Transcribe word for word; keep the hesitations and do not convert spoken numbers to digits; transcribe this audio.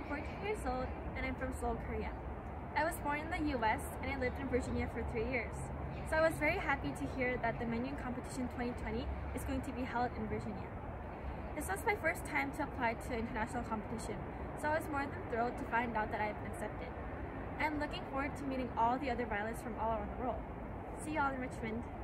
fourteen years old and I'm from Seoul, Korea. I was born in the U S and I lived in Virginia for three years. So I was very happy to hear that the Menuhin competition twenty twenty is going to be held in Virginia. This was my first time to apply to international competition, so I was more than thrilled to find out that I have been accepted. I'm looking forward to meeting all the other violinists from all around the world. See y'all in Richmond!